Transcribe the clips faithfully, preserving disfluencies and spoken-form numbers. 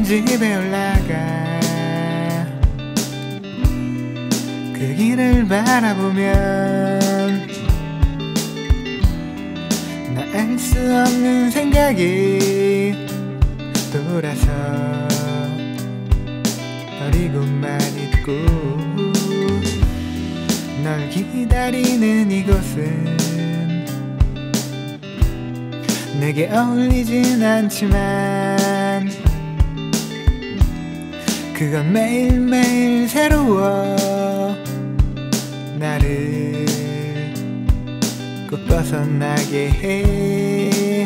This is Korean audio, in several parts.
집에 올라가 그 길을 바라보면 나 알 수 없는 생각이 돌아서 버리고만 있고 널 기다리는 이곳은 내게 어울리진 않지만 그건 매일매일 새로워 나를 꼭 벗어나게 해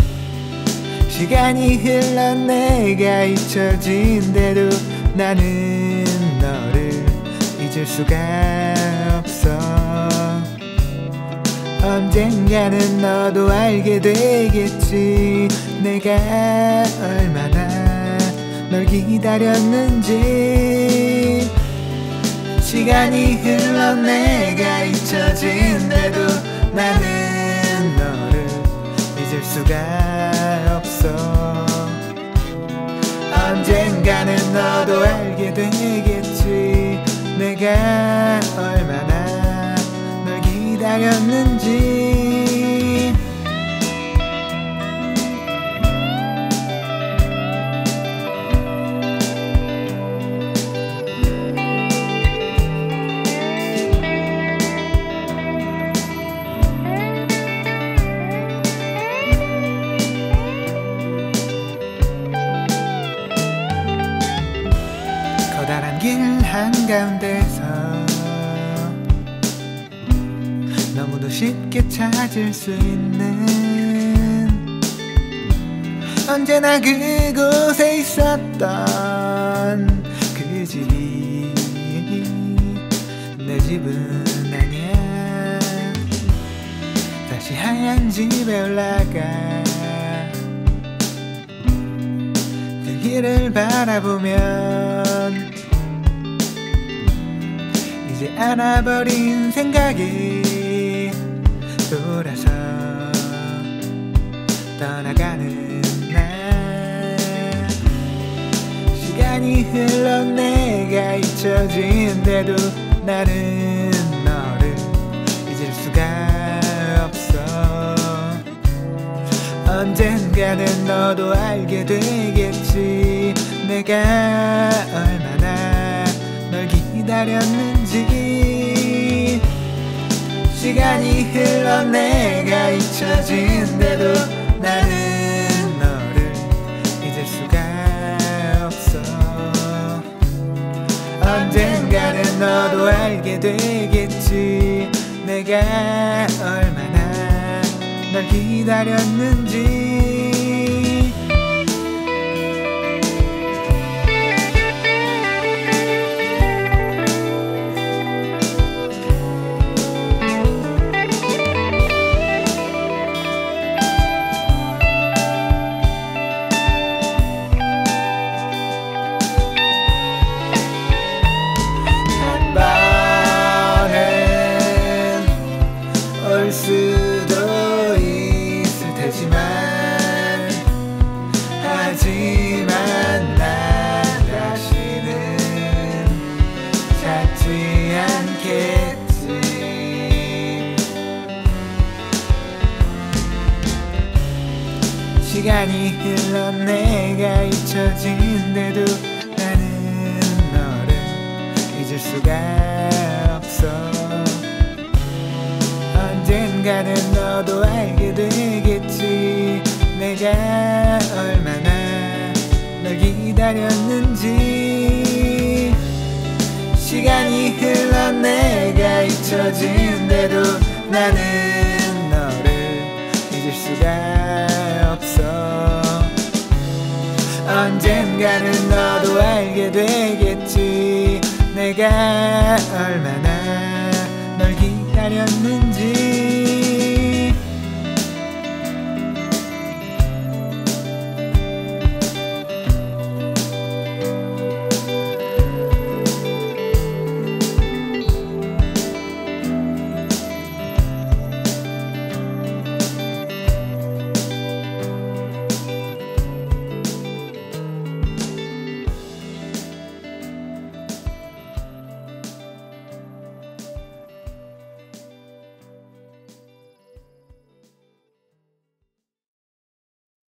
시간이 흘러 내가 잊혀진대도 나는 너를 잊을 수가 없어 언젠가는 너도 알게 되겠지 내가 얼마나 널 기다렸는지 시간이 흘러 내가 잊혀진대도 나는 너를 잊을 수가 없어 언젠가는 너도 알게 되겠지 내가 얼마나 널 기다렸는지 한가운데서 너무도 쉽게 찾을 수 있는 언제나 그곳에 있었던 그 집이 내 집은 아니야 다시 하얀 집에 올라가 그 길을 바라보면 이제 알아버린 생각이 돌아서 떠나가는 날 시간이 흘러 내가 잊혀진대도 나는 너를 잊을 수가 없어 언젠가는 너도 알게 되겠지 내가 얼마나 널 기다렸는지 시간이 흘러 내가 잊혀진대도 나는 너를 잊을 수가 없어 언젠가는 너도 알게 되겠지 내가 얼마나 널 기다렸는지 시간이 흘러 내가 잊혀진대도 나는 너를 잊을 수가 없어 언젠가는 너도 알게 되겠지 내가 얼마나 널 기다렸는지 시간이 흘러 내가 잊혀진대도 나는 너를 잊을 수가 없어 언젠가는 너도 알게 되겠지 내가 얼마나 널 기다렸는지